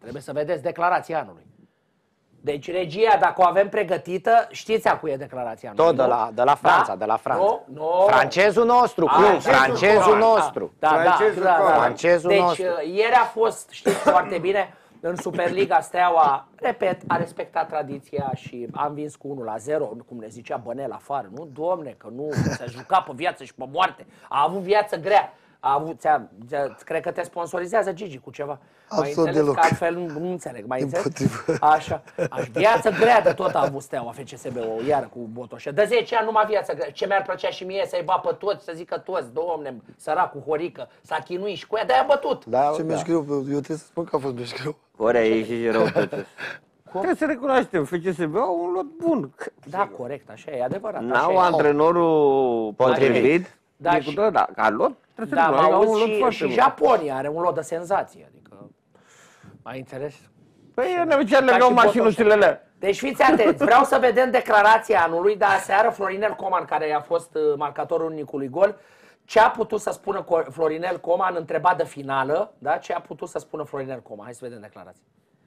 Trebuie să vedeți declarația anului. Deci regia, dacă o avem pregătită, știți a cui e declarația anului. Tot de la Franța, da? de la Franța. Nu. Francezul nostru, cum? Francezul nostru. Francezul nostru. Ieri a fost, știți foarte bine, în Superliga Steaua, repet, a respectat tradiția și a învins cu 1-0, cum ne zicea Bănel afară. Nu, domne, că nu, s-a jucat pe viață și pe moarte. A avut viață grea. Cred că te sponsorizează Gigi cu ceva. Absolut deloc. Că altfel nu înțeleg. Mai înțeleg? Așa. Viață grea de tot a avut Steaua FCSB-ul, iar cu Botoșa. De 10 ani numai viață grea. Ce mi-ar plăcea și mie să-i bat pe toți, să zică toți, domne, săracul Horică, s-a chinuit și cu ea, de-aia bătut. Da, ce mi-e greu, eu trebuie să spun că a fost mi-e greu. Ori ai ieșit rău totuși. Trebuie să recunoaștem, FCSB au un lot bun. Da, corect, așa e, adevărat. N-au antrenorul potrivit. Da, ca lot, trebuie să da, un lot foarte și bun. Japonia are un lot de senzație, adică mai interes. Păi ne legau mașinuțele. Deci fiți atenți, vreau să vedem declarația anului, dar aseară Florinel Coman, care a fost marcatorul unicului gol, ce a putut să spună Florinel Coman, întrebat de finală, da? Ce a putut să spună Florinel Coman? Hai să vedem declarația.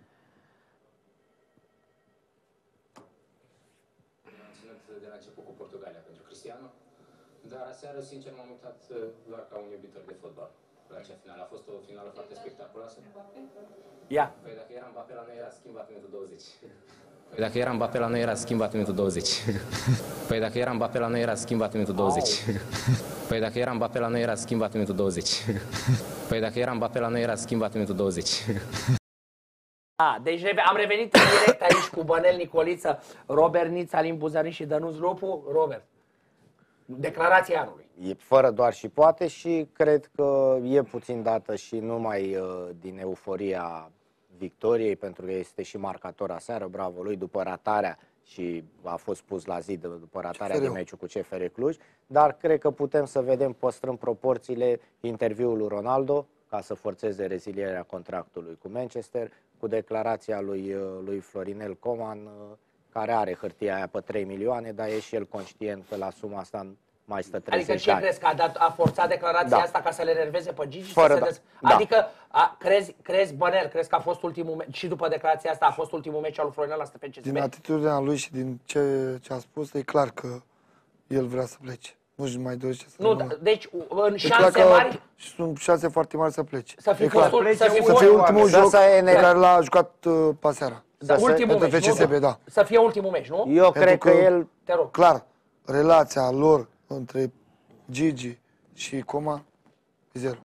Am ținut de la început cu Portugalia pentru Cristiano, dar aseară, sincer, m-am uitat doar ca un iubitor de fotbal la acea finală. A fost o finală foarte spectaculoasă. Ia. Păi dacă era Mbappé la noi, era schimbat minutul 20. Păi dacă era Mbappé la noi, era schimbat minutul 20. Păi dacă era Mbappé la noi, era schimbat minutul 20. Păi dacă era Mbappé la noi, era schimbat minutul 20. Păi dacă era Mbappé la noi, era schimbat minutul 20. Deci am revenit în direct aici cu Bănel Nicoliță, Robert Nița, Alin Buzărin și Dănuț Lupu. Robert, declarația anului. E fără doar și poate și cred că e puțin dată și numai din euforia victoriei, pentru că este și marcator aseară, bravo lui, după ratarea și a fost pus la zi după ratarea de meciul cu CFR Cluj, dar cred că putem să vedem, păstrând proporțiile, interviul lui Ronaldo, ca să forțeze rezilierea contractului cu Manchester, cu declarația lui Florinel Coman, care are hârtia aia pe 3 milioane, dar e și el conștient că la suma asta mai stă 30 adică ce crezi, că a forțat declarația asta ca să le enerveze pe Gigi? Adică, crezi, Bănel, crezi că a fost ultimul meci, și după declarația asta a fost ultimul meci al lui Florinel la FCSB? Din atitudinea lui și din ce a spus, e clar că el vrea să plece. Nu mai dorește să rămână. Deci, în șanse mari... Sunt șanse foarte mari să plece. Să fie ultimul joc pe care l-a jucat pe seara. Ultimul meci, să fie ultimul meci, nu? Eu cred că el... Clar, relația lor între Gigi și Coman e zero.